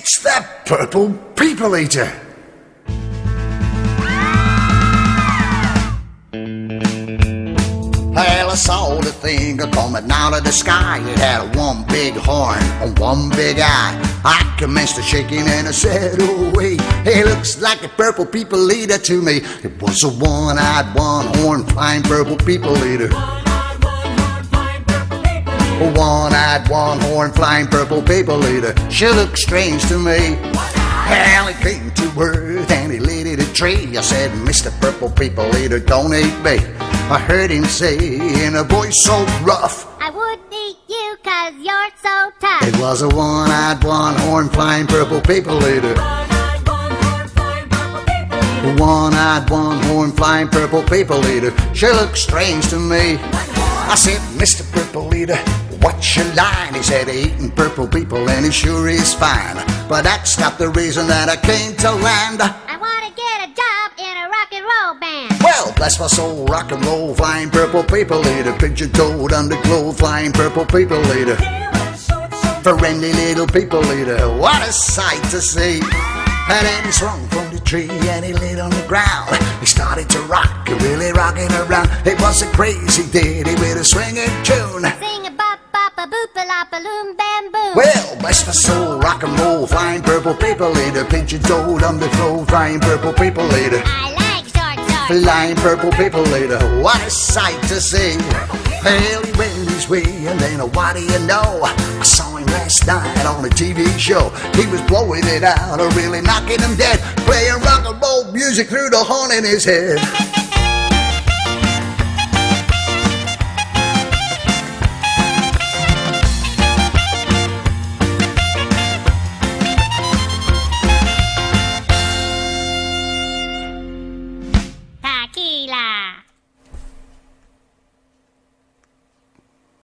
It's that purple people eater. Well, I saw the thing coming out of the sky. It had one big horn and one big eye. I commenced to shaking and I said, oh wait, it looks like a purple people eater to me. It was a one-eyed, one-horn, flying purple people eater. One-eyed, one-horn, flying purple people eater. She looked strange to me. Well, he came to earth and he lit it a tree. I said, Mr. Purple People Eater, don't eat me. I heard him say in a voice so rough, I wouldn't eat you 'cause you're so tough. It was a one-eyed, one-horn, flying purple people eater. One-eyed, one-horn, flying purple people eater. She looked strange to me. I said, Mr. Purple Eater, what's your line? He said, eating purple people and he sure is fine. But that's not the reason that I came to land. I want to get a job in a rock and roll band. Well, bless my soul, rock and roll, flying purple people eater. Pigeon-toed, underglow, flying purple people eater. Friendly little people eater, what a sight to see. And then he swung from the tree and he lit on the ground. He started to rock, really rocking around. It was a crazy ditty with a swinging tune. Sing a bop bop a boop a lop a loom bam boom. Well, bless my soul, rock and roll, flying purple people eater. Pigeon-toed, underglow, flying purple people eater. I like short. Flying purple people eater, what a sight to see. Well, he went his way, and then what do you know? I saw him last night on a TV show. He was blowing it out, or really knocking him dead, playing rock and roll music through the horn in his head.